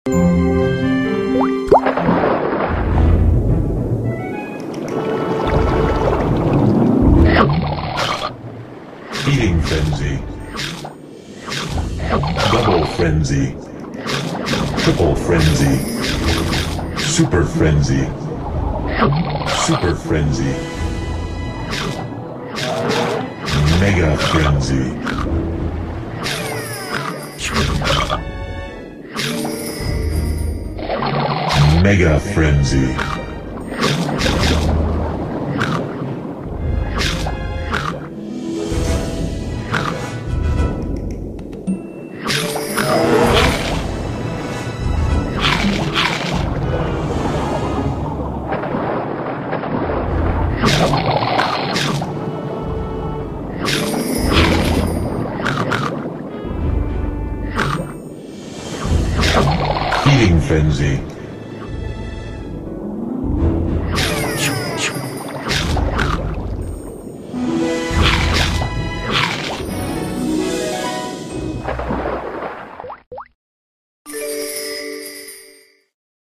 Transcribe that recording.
Eating frenzy. Double frenzy. Triple frenzy. Super frenzy. Super frenzy. Mega frenzy. Mega frenzy. Feeding frenzy.